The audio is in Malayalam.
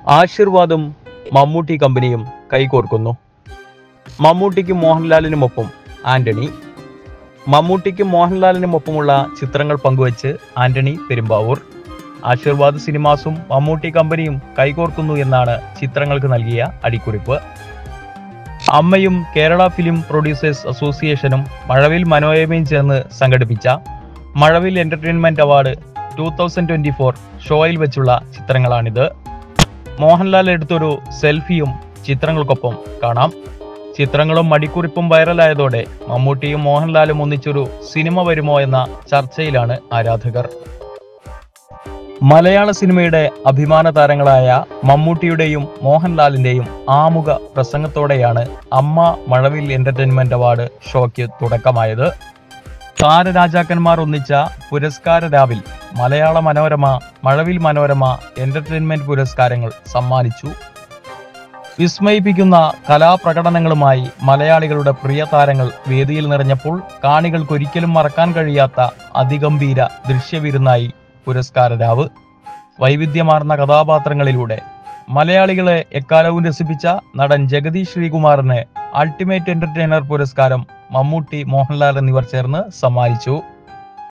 ആശീർവാദും മമ്മൂട്ടി കമ്പനിയും കൈകോർക്കുന്നു. മമ്മൂട്ടിക്കും മോഹൻലാലിനുമൊപ്പം ആന്റണി. മമ്മൂട്ടിക്കും മോഹൻലാലിനുമൊപ്പമുള്ള ചിത്രങ്ങൾ പങ്കുവച്ച് ആന്റണി പെരുമ്പാവൂർ. ആശീർവാദ് സിനിമാസും മമ്മൂട്ടി കമ്പനിയും കൈകോർക്കുന്നു എന്നാണ് ചിത്രങ്ങൾക്ക് നൽകിയ അടിക്കുറിപ്പ്. അമ്മയും കേരള ഫിലിം പ്രൊഡ്യൂസേഴ്സ് അസോസിയേഷനും മഴവിൽ മനോരമയും ചേർന്ന് സംഘടിപ്പിച്ച മഴവിൽ എന്റർടൈൻമെന്റ് അവാർഡ് 2024 ഷോയിൽ വെച്ചുള്ള ചിത്രങ്ങളാണിത്. മോഹൻലാൽ എടുത്തൊരു സെൽഫിയും ചിത്രങ്ങൾക്കൊപ്പം കാണാം. ചിത്രങ്ങളും മടിക്കുറിപ്പും വൈറലായതോടെ മമ്മൂട്ടിയും മോഹൻലാലും ഒന്നിച്ചൊരു സിനിമ വരുമോ എന്ന ചർച്ചയിലാണ് ആരാധകർ. മലയാള സിനിമയുടെ അഭിമാന താരങ്ങളായ മമ്മൂട്ടിയുടെയും മോഹൻലാലിന്റെയും ആമുഖ പ്രസംഗത്തോടെയാണ് അമ്മ മഴവിൽ എന്റർടൈൻമെന്റ് അവാർഡ് ഷോയ്ക്ക് തുടക്കമായത്. താരരാജാക്കന്മാർ ഒന്നിച്ച പുരസ്കാര രാവിൽ മലയാള മനോരമ മഴവിൽ മനോരമ എന്റർടൈൻമെന്റ് പുരസ്കാരങ്ങൾ സമ്മാനിച്ചു. വിസ്മയിപ്പിക്കുന്ന കലാപ്രകടനങ്ങളുമായി മലയാളികളുടെ പ്രിയ താരങ്ങൾ വേദിയിൽ നിറഞ്ഞപ്പോൾ കാണികൾക്കൊരിക്കലും മറക്കാൻ കഴിയാത്ത അതിഗംഭീര ദൃശ്യവിരുന്നായി പുരസ്കാര രാവ്. വൈവിധ്യമാർന്ന കഥാപാത്രങ്ങളിലൂടെ മലയാളികളെ എക്കാലവും രസിപ്പിച്ച നടൻ ജഗദീഷ് ശ്രീകുമാറിന് അൾട്ടിമേറ്റ് എന്റർടൈനർ പുരസ്കാരം മമ്മൂട്ടി, മോഹൻലാൽ എന്നിവർ ചേർന്ന് സമ്മാനിച്ചു.